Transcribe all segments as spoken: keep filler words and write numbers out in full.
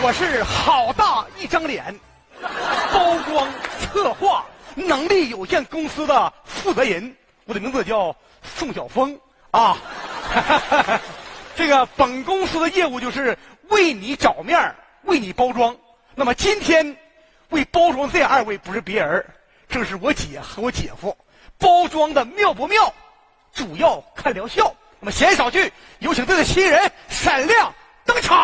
我是好大一张脸，包装策划能力有限公司的负责人，我的名字叫宋晓峰啊。这个本公司的业务就是为你找面，为你包装。那么今天为包装这二位不是别人，正是我姐和我姐夫。包装的妙不妙，主要看疗效。那么闲言少叙，有请这对新人闪亮登场。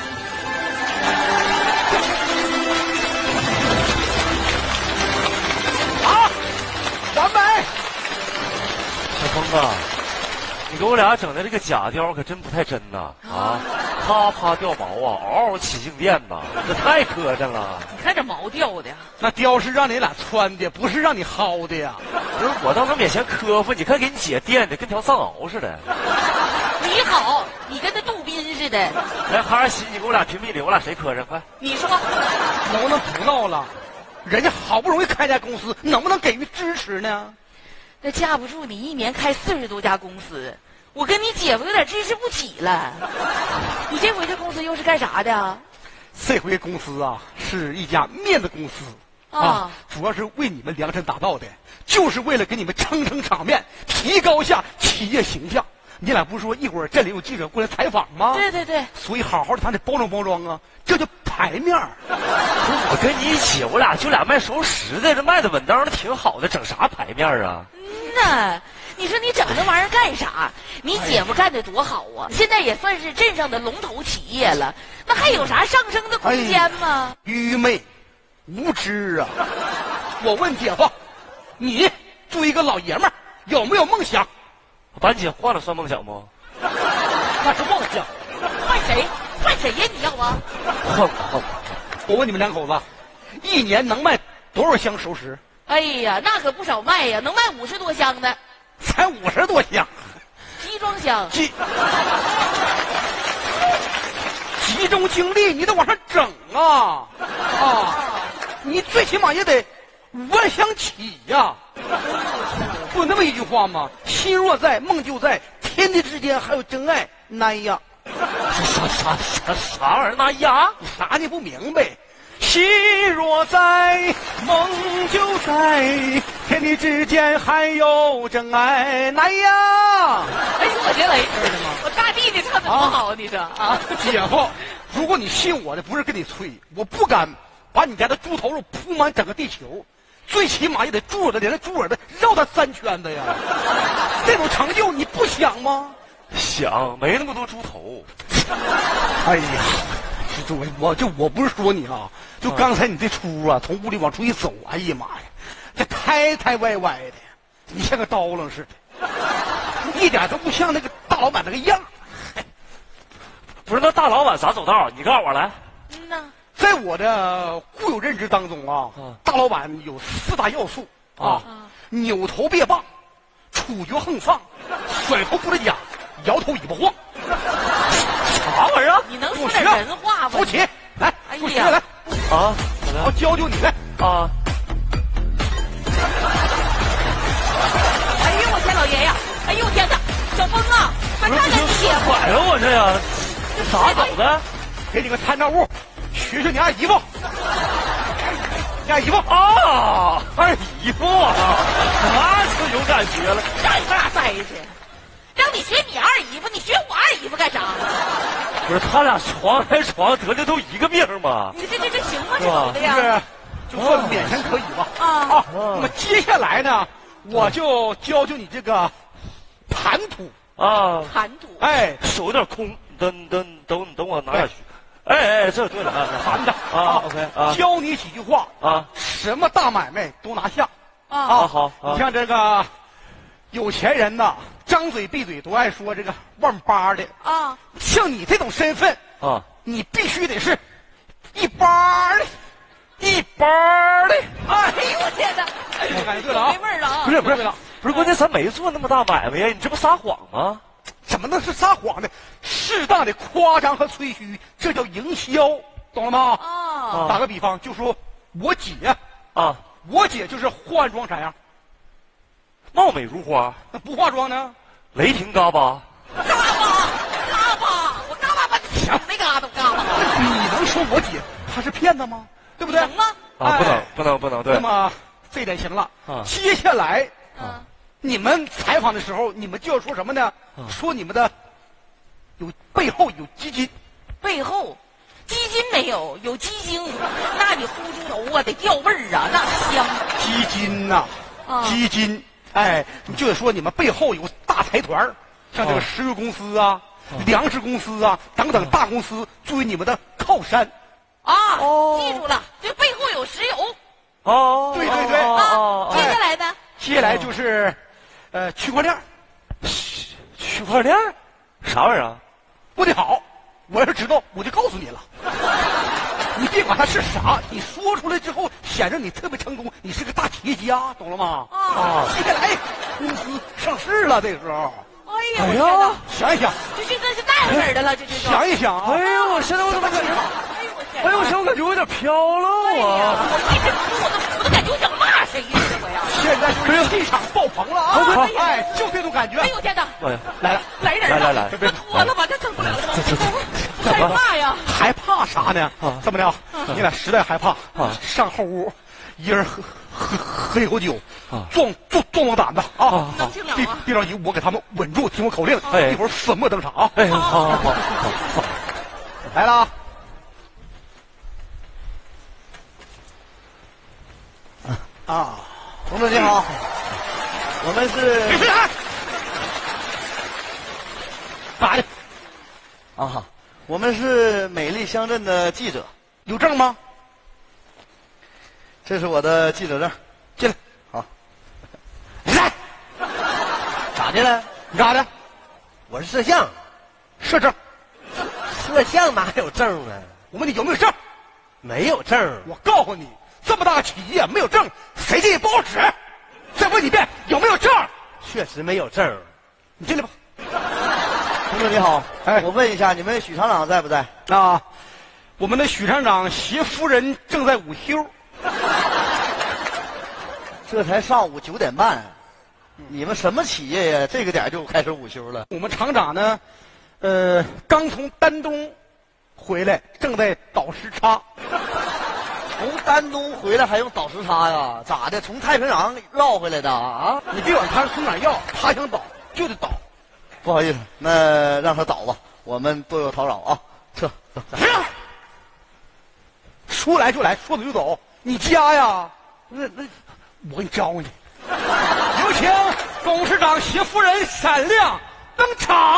好，完美。 小峰啊，你给我俩整的这个假雕可真不太真呐！啊，啪啪掉毛啊，嗷嗷起静电呐，这太磕碜了。 你看这毛掉的， 那貂是让你俩穿的，不是让你薅的呀。 不是我倒能勉强磕服，你看给你姐电的跟条丧獒似的。 你好，你跟那杜宾似的。 来，哈尔西，你给我俩评评理，我俩谁磕碜？快！ 你说， 能不能不闹了？人家好不容易开家公司，能不能给予支持呢？ 那架不住你一年开四十多家公司，我跟你姐夫有点支持不起了。你这回这公司又是干啥的？ 这回公司啊，是一家面子公司啊，啊主要是为你们量身打造的，就是为了给你们撑撑场面，提高下企业形象。你俩不是说一会儿这里有记者过来采访吗？ 对对对， 所以好好的咱得包装包装啊，这叫牌面。 我跟你一起，我俩就俩卖熟食的，这卖的稳当的挺好的，整啥牌面啊？ 嗯呐，你说你整那玩意儿干啥？你姐夫干的多好啊，现在也算是镇上的龙头企业了，那还有啥上升的空间吗？ 哎、愚昧无知啊！我问姐夫，你作为一个老爷们儿，有没有梦想？ 把你姐换了算梦想不？ 那是妄想。 换谁？换谁呀？你要啊？ 换换。 我问你们两口子，一年能卖多少箱熟食？ 哎呀，那可不少卖呀，能卖五十多箱呢。 才五十多箱。 集装箱。 集集中精力，你得往上整啊啊！你最起码也得五万箱起呀。不有那么一句话吗？心若在，梦就在，天地之间还有真爱，难呀！ 啥啥啥啥玩意儿？那呀？ 你啥你不明白？心若在，梦就在，天地之间还有真爱，难呀！ 哎呦我这雷我大弟弟唱的多好啊！你说啊， 姐夫，如果你信我的，不是跟你吹，我不敢把你家的猪头肉铺满整个地球。最起码也得猪耳朵连着猪耳朵绕它三圈的呀！这种成就你不想吗？ 想，没那么多猪头。 哎呀，这我我就我不是说你啊，就刚才你这出啊，从屋里往出一走，哎呀妈呀，这胎胎歪歪的，你像个刀郎似的，一点都不像那个大老板那个样。 不是那大老板咋走道？你告诉我来。 嗯呐。 在我的固有认知当中啊，啊大老板有四大要素啊：啊扭头别棒，处决横放，甩头不着甲，摇头尾巴晃。啥玩意儿？ 你能说点人话吗？ 扶起来， 哎给我学来啊！ 我教教你来啊！ 哎呦我天，老爷呀！哎呦我天哪，小峰啊，快看看你姐夫！ 哎呦我这呀，这咋走的？ 给你个参照物。学学你二姨夫，你二姨夫啊，二姨夫啊，那是有感觉了。 让你俩待去，让你学你二姨夫，你学我二姨夫干啥？ 不是他俩床挨床得的都一个命吗？ 你这这这行吗？这走的呀？ 就算勉强可以吧。啊啊，那么接下来呢，我就教教你这个盘吐啊， 盘吐。 哎，手有点空，等等等等我拿下去。哎哎，这对了， 盘的啊 ，OK 啊， 教你几句话啊， 什么大买卖都拿下啊， 好好， 你像这个有钱人呐，张嘴闭嘴都爱说这个万八的啊， 像你这种身份啊， 你必须得是一八的， 一八的， 哎呦我天哪， 我感觉对了啊， 没味儿了啊， 不是不是不是，关键咱没做那么大买卖呀，你这不撒谎吗？ 怎么能是撒谎呢？适当的夸张和吹嘘，这叫营销，懂了吗？ 啊， 打个比方，就说我姐啊， 我姐就是化完妆啥样？ 貌美如花。 那不化妆呢？ 雷霆嘎巴。 嘎巴嘎巴，我嘎巴把你抢那嘎达嘎巴。 你能说我姐她是骗子吗？对不对？ 能吗？ 啊，不能不能不能，对。 那么这点行了。 啊， 接下来， 嗯， 你们采访的时候，你们就要说什么呢？说你们的有背后有基金， 背后基金没有，有鸡精，那你呼猪头啊，得掉味儿啊，那香。 基金呐、 啊基金，哎，你就得说你们背后有大财团儿像这个石油公司啊、粮食公司啊等等大公司作为你们的靠山。 啊， 哦记住了，这背后有石油哦， 对对对哦啊。 哦接下来呢？ 接下来就是，呃，区块链儿区块链儿啥玩意儿啊？ 不得好，我要是知道，我就告诉你了。你别管它是啥，你说出来之后，显得你特别成功，你是个大企业家，懂了吗？ 啊接下来公司上市了，这个时候， 哎呀，我哎天哪呀， 想一想， 这这这是那个儿的了，这这是。 想一想啊， 哎呦，我现在我怎么感觉？ 哎呦我天！ 哎呦，我现在我感觉我有点飘了哎呀， 我。 我一直我都我都感觉我想骂谁似的，我呀！ 现在就是气场爆棚了啊！ 好哎，就这种感觉哎。呦我天哪！ 哎呀， 来了， 来人了！ 来来来那脱了吧，这整不了了吧？害怕呀！ 害怕啥呢？ 啊这么的，你俩实在害怕啊， 上后屋，一人喝喝喝一口酒啊， 壮壮壮壮胆子啊！ 啊能听了别啊！ 别着急，我给他们稳住，听我口令， 哎一会儿粉墨登场啊！ 哎，好好好好。 来了啊！啊， 同志你好，我们别是睡啊！咋的？ 啊，我们是美丽乡镇的记者， 有证吗？ 这是我的记者证。 进来。 好， 来， 咋的了？ 你干啥的？ 我是摄像， 摄证。 摄像哪有证啊？ 我问你有没有证？ 没有证。 我告诉你，这么大个企业没有证，谁进去不好使。再问你一遍，有没有证？ 确实没有证。 你进来吧。 同志你好， 哎我问一下，你们许厂长在不在？ 啊，我们的许厂长携夫人正在午休。 这才上午九点半，你们什么企业呀？这个点就开始午休了？ 我们厂长呢，呃，刚从丹东回来，正在倒时差。 从丹东回来还用倒时差呀？咋的？从太平洋绕回来的啊？ 你别管他从哪儿要，他想倒就得倒。 不好意思，那让他倒吧，我们多有叨扰啊。撤，走。 是啊，说来就来，说走就走。你家呀？那那，我给你招呼你。有请董事长携夫人闪亮登场。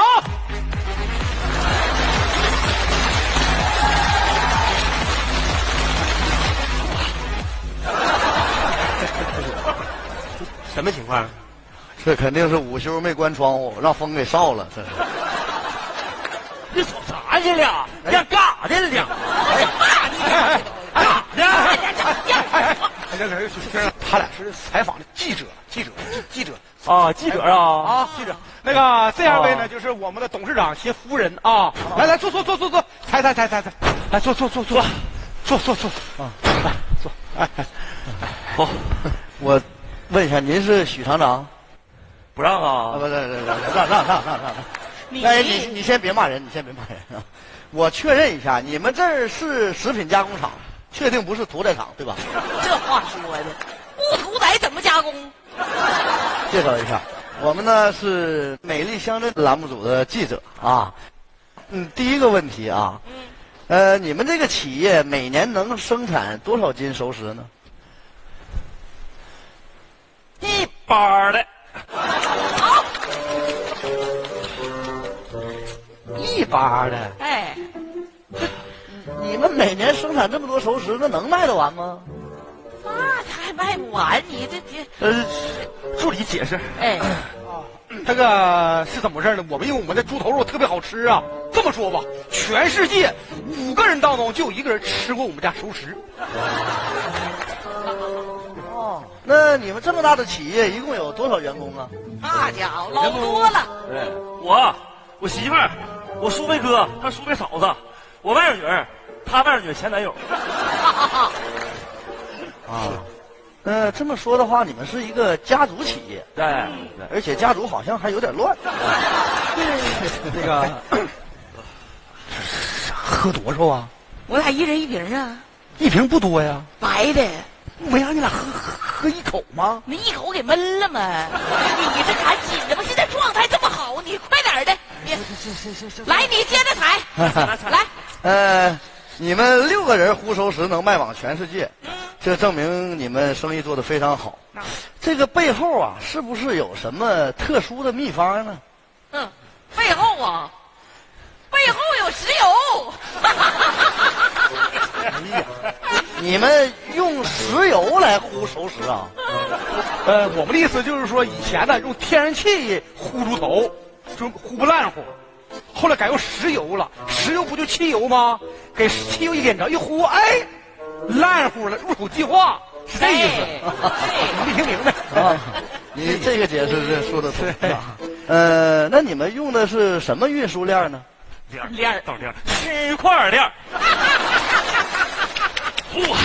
什么情况？这肯定是午休没关窗户，让风给烧了。这是。 你瞅啥去了？ 哎呀，干啥去了？ 我骂你！ 哎干啥哎哎哎！这这这，他俩是采访的记者，记者，记记者啊，记者啊啊，记者。那个这二位呢，就是我们的董事长携夫人啊。来来，坐坐坐坐坐，踩踩踩踩踩，来坐坐坐坐，坐坐坐啊，来坐。哎哎， 好， 我问一下，您是许厂长？ 不让啊， 啊不，让让让让让让让让。 你哎，你你先别骂人，你先别骂人啊！我确认一下，你们这儿是食品加工厂，确定不是屠宰场对吧？ 这话说的，不屠宰怎么加工？ 介绍一下，我们呢是美丽乡镇栏目组的记者啊。嗯，第一个问题啊， 嗯， 呃，你们这个企业每年能生产多少斤熟食呢？ 一包的。 好， 一八的。 哎， 你们每年生产这么多熟食，那能卖得完吗？ 那他还卖不完，你这这， 呃，助理解释。 哎， 这个是怎么回事呢？我们因为我们的猪头肉特别好吃啊。这么说吧，全世界五个人当中就有一个人吃过我们家熟食。 哦，那你们这么大的企业，一共有多少员工啊？ 那家伙老多了。 对，我我媳妇儿，我叔辈哥，他叔辈嫂子，我外甥女儿，他外甥女儿前男友。 啊，呃，这么说的话，你们是一个家族企业， 对， 而且家族好像还有点乱。 那个喝多少啊？ 我俩一人一瓶啊， 一瓶不多呀， 白的。 没让你俩喝喝喝一口吗？ 你一口给闷了吗？你这赶紧的吧，现在状态这么好，你快点的，你来，你接着踩，来。 呃，你们六个人呼收拾能卖往全世界，这证明你们生意做得非常好。这个背后啊，是不是有什么特殊的秘方呢？ 嗯，背后啊，背后有石油。 哎呀，你们用石油来烀熟食啊？ 呃，我们的意思就是说，以前呢用天然气烀猪头，就烀不烂乎，后来改用石油了。石油不就汽油吗？给汽油一点着一烀，哎，烂乎了，入口即化，是这意思。没听明白啊？你这个解释是说的对啊。呃，那你们用的是什么运输链呢？ 链链儿等链儿，区块链儿。哇，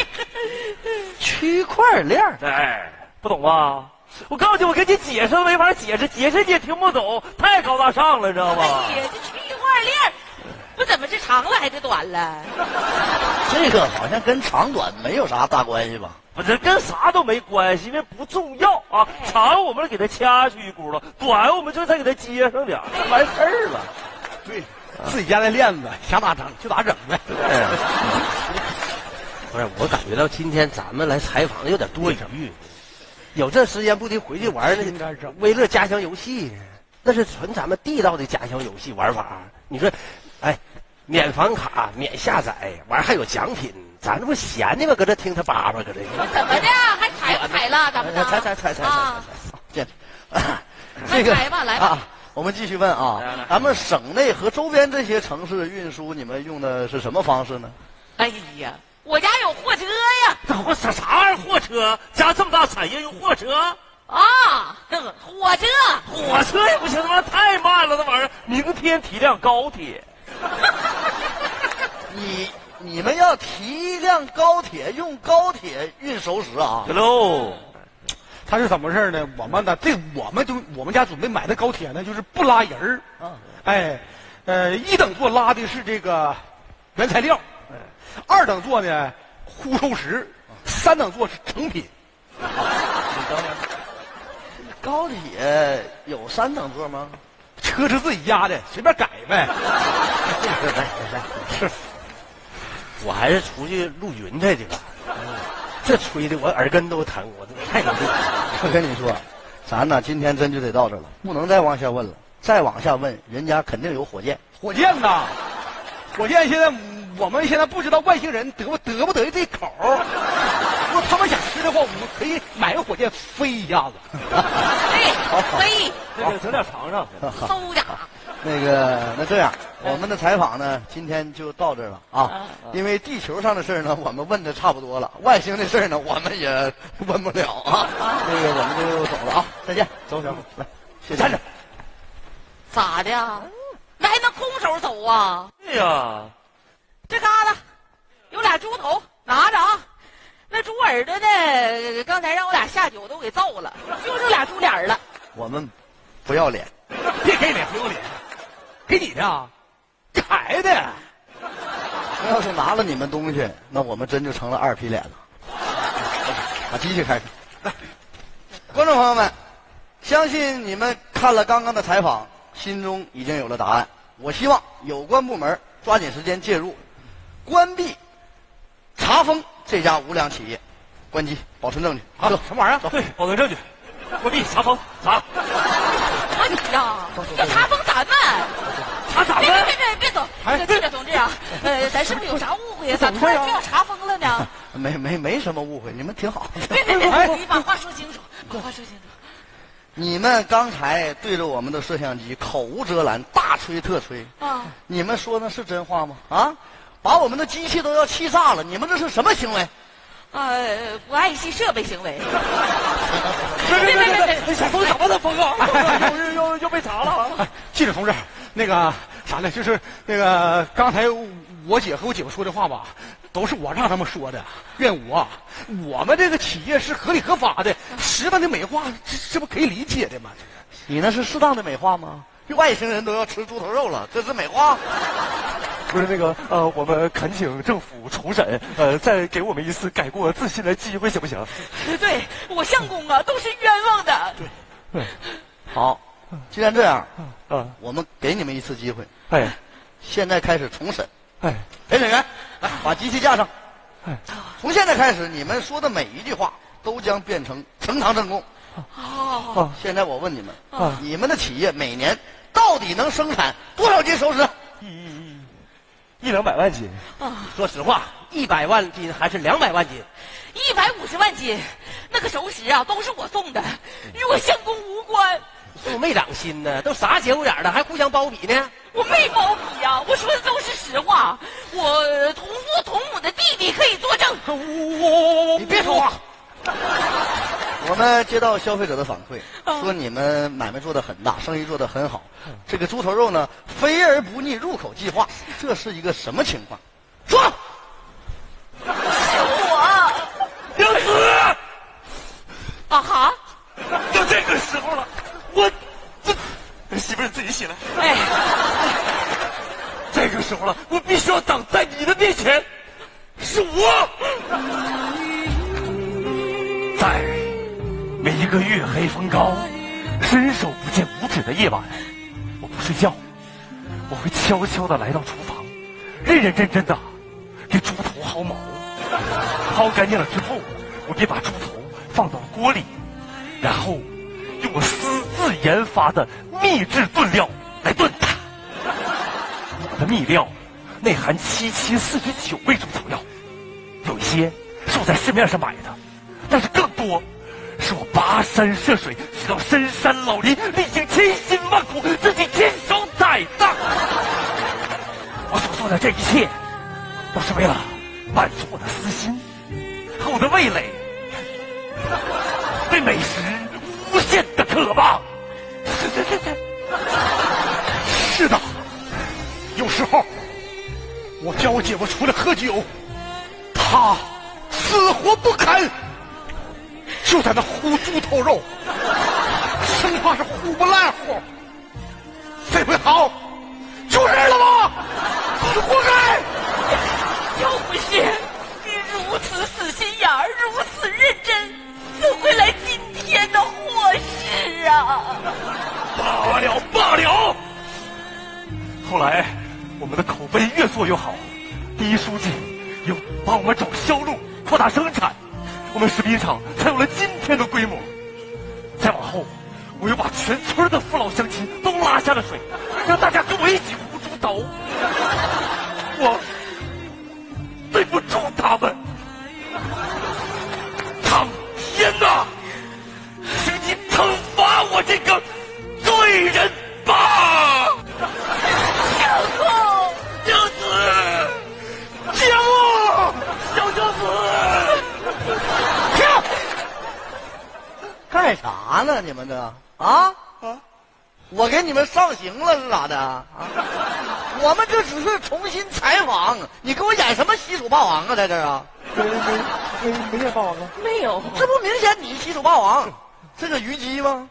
区块链儿， 哎，不懂吧？我告诉你，我跟你解释都没法解释，解释你也听不懂，太高大上了，知道吗？ 哎呀，这区块链儿不怎么是长了还是短了？ 这个好像跟长短没有啥大关系吧？ 不是跟啥都没关系，因为不重要啊。长我们给它掐去一轱辘，短我们就再给它接上点儿，就完事儿了。 对，自己家的链子想咋整就咋整呗。 不是，我感觉到今天咱们来采访有点多余，有这时间不得回去玩那微乐家乡游戏，那是纯咱们地道的家乡游戏玩法。你说，哎，免房卡、免下载，完还有奖品，咱这不闲的吗？搁这听他叭叭，搁这。 怎么的？还踩不踩了？咱们的踩踩踩踩踩啊！ 这， 这个来吧，来吧。 啊我们继续问啊，咱们省内和周边这些城市运输，你们用的是什么方式呢？ 哎呀，我家有货车呀！ 我啥啥玩意儿？货车？家这么大产业用货车？ 啊，火车， 火车也不行，他妈太慢了，那玩意儿。明天提辆高铁。 你你们要提一辆高铁，用高铁运熟食啊？ 对喽。 他是怎么回事呢？我们呢，这我们就我们家准备买的高铁呢，就是不拉人儿。 啊， 哎，呃，一等座拉的是这个原材料，二等座呢烀熟食，三等座是成品。 高铁有三等座吗？ 车是自己家的，随便改呗。 是，我还是出去录云彩去了。这吹的我耳根都疼，我这太牛逼了！ 我跟你说，咱呢今天真就得到这了，不能再往下问了。再往下问，人家肯定有火箭。 火箭呐，火箭现在我们现在不知道外星人得不得不得意这口。如果他们想吃的话，我们可以买个火箭飞一下子。 对，飞， 这个整点尝尝。 嗖家。 那个，那这样，我们的采访呢，今天就到这儿了啊。因为地球上的事儿呢，我们问的差不多了；外星的事儿呢，我们也问不了啊。那个，我们就走了啊，再见，走小虎，来，谢谢。站着。 咋的呀？那还能空手走啊？ 对呀， 这旮瘩有俩猪头，拿着啊。那猪耳朵呢？刚才让我俩下酒都给造了，就剩俩猪脸了。 我们不要脸， 别给脸，不要脸，给你的啊，给孩子。 那要是拿了你们东西，那我们真就成了二皮脸了。把机器开开。来，观众朋友们，相信你们看了刚刚的采访，心中已经有了答案。我希望有关部门抓紧时间介入，关闭查封这家无良企业，关机，保存证据。 啊， 走， 什么玩意儿？ 对，保存证据，关闭查封查。 啊你呀，要查封咱们。 查咱们？ 别别别别走！这个记者同志啊，呃，咱是不是有啥误会啊？咋突然就要查封了呢？ 没没没什么误会，你们挺好。 别别别！你把话说清楚，把话说清楚。 你们刚才对着我们的摄像机口无遮拦，大吹特吹啊！ 你们说的是真话吗？啊，把我们的机器都要气炸了，你们这是什么行为？ 呃，不爱惜设备行为。 别别别别别！小峰怎么能封啊？又又又被查了！ 记者同志，那个啥呢？就是那个刚才我姐和我姐夫说的话吧，都是我让他们说的，怨我。我们这个企业是合理合法的，适当的美化，这这不可以理解的吗？ 你那是适当的美化吗？外星人都要吃猪头肉了，这是美化？ 不是那个呃，我们恳请政府重审，呃，再给我们一次改过自新的机会，行不行？ 对，我相公啊，都是冤枉的。 对， 好，既然这样， 啊， 我们给你们一次机会， 哎， 现在开始重审。 哎， 陪审员，来把机器架上。 哎， 从现在开始，你们说的每一句话都将变成呈堂证供。 哦， 现在我问你们， 啊你们的企业每年到底能生产多少斤熟食？ 一一一一两百万斤。 说实话，一百万斤还是两百万斤？ 一百五十万斤，那个熟食啊，都是我送的，与我相公无关。 是不是没长心呢？都啥节骨眼了，还互相包庇呢？ 我没包庇呀、啊，我说的都是实话。我同父同母的弟弟可以作证。 我你别说话。我们接到消费者的反馈， 啊说你们买卖做得很大，生意做得很好。这个猪头肉呢，肥而不腻，入口即化，这是一个什么情况？说。 我娘子， 啊哈， 都这个时候了，我这媳妇儿自己起来。 哎， 这个时候了，我必须要挡在你的面前，是我。在每一个月黑风高、伸手不见五指的夜晚，我不睡觉，我会悄悄地来到厨房，认认真真的给猪头薅毛。薅干净了之后，我便把猪头放到锅里，然后用我私自研发的秘制炖料来炖它。我的秘料内含七七四十九味中草药，有一些是我在市面上买的，但是更多是我跋山涉水去到深山老林，历经千辛万苦，自己亲手采的。我所做的这一切，都是为了满足我的私心和我的味蕾对美食无限的渴望。 是的，有时候我叫我姐夫出来喝酒，他死活不肯，就在那烀猪头肉，生怕是烀不烂乎。这回好，出事了吧？你活该！ 要不是你如此死心眼儿，如此认真，怎会来今天的祸事啊？ 罢了罢了。后来我们的口碑越做越好，第一书记又帮我们找销路，扩大生产，我们食品厂才有了今天的规模。再往后，我又把全村的父老乡亲都拉下了水，让大家跟我一起烀猪头。我对不住他们，苍天呐，请你惩罚我这个罪人吧！ 相公， 娘子，姐夫，小娘子， 停！干啥呢？你们这啊啊！我给你们上刑了是咋的啊？我们这只是重新采访，你给我演什么西楚霸王啊？在这儿啊？ 没没没没演霸王啊？ 没有， 这不明显你西楚霸王，这个虞姬吗？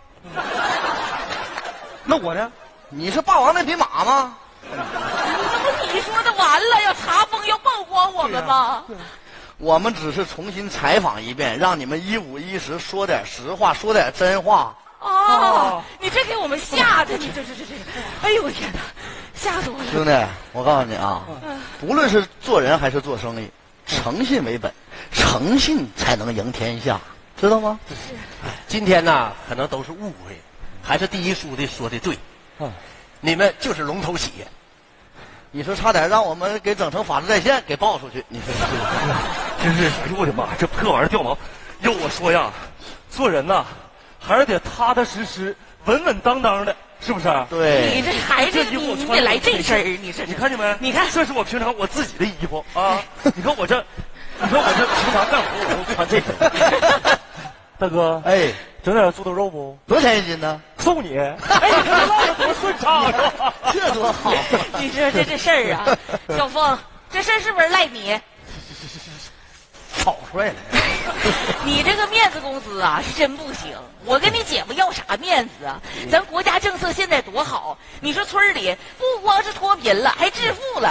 那我呢？ 你是霸王那匹马吗？ 这不你说的完了要查封要曝光我们吗？ 我们只是重新采访一遍，让你们一五一十说点实话，说点真话。 哦，你这给我们吓的，你这这这这，哎呦我天哪，吓死我了！ 兄弟，我告诉你啊，不论是做人还是做生意，诚信为本，诚信才能赢天下，知道吗？ 今天呢，可能都是误会，还是第一书记说的对， 嗯， 你们就是龙头企业。 你说差点让我们给整成法制在线给爆出去，你说真是，哎呦我的妈，这破玩意儿掉毛！要我说呀，做人呐，还是得踏踏实实、稳稳当当的，是不是？ 你对， 这还是你你得来这身儿，你这你看见没？ 你看这是我平常我自己的衣服啊！你看我这，你看我这平常干活我都穿这个。大哥， 哎， 整点猪头肉不？ 多少钱一斤呢？ 送你！哎，你看唠的多顺畅是吧？ 这多好！ 你说这这事儿啊，小凤，这事儿是不是赖你？ 草率了。 你这个面子工资啊是真不行，我跟你姐夫要啥面子啊？咱国家政策现在多好，你说村里不光是脱贫了，还致富了。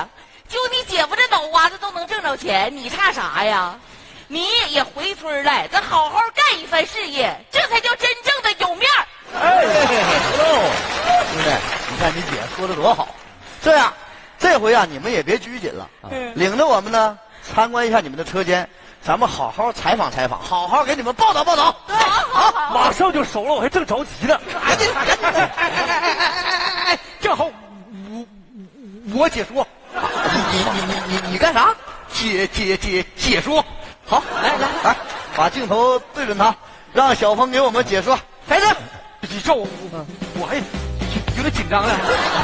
就你姐夫这脑瓜子都能挣着钱，你差啥呀？你也回村来，咱好好干一番事业，这才叫真正的有面儿。 哎，兄弟，你看你姐说的多好。这样，这回啊，你们也别拘谨了， 嗯领着我们呢参观一下你们的车间，咱们好好采访采访，好好给你们报道报道。 好好好， 马上就熟了，我还正着急呢。 赶紧赶紧！ 哎哎哎哎哎，正好我我解说， 你你你你你你干啥？ 解解解解说。 好，来来来，把镜头对准他，让小峰给我们解说。开始。 你照我，我还有点紧张呢。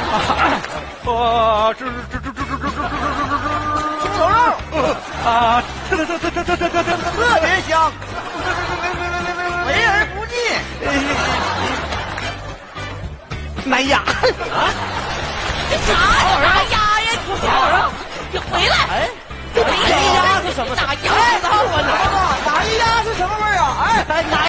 啊，这这这这这这这这猪头肉啊，这这这这这这这这特别香，肥而不腻。 南亚啊，这啥呀？拿鸭呀？你小子，你回来！ 哎， 这没鸭是什么？ 拿鸭哎，拿我拿我，哪一鸭是什么味儿啊？哎，哪？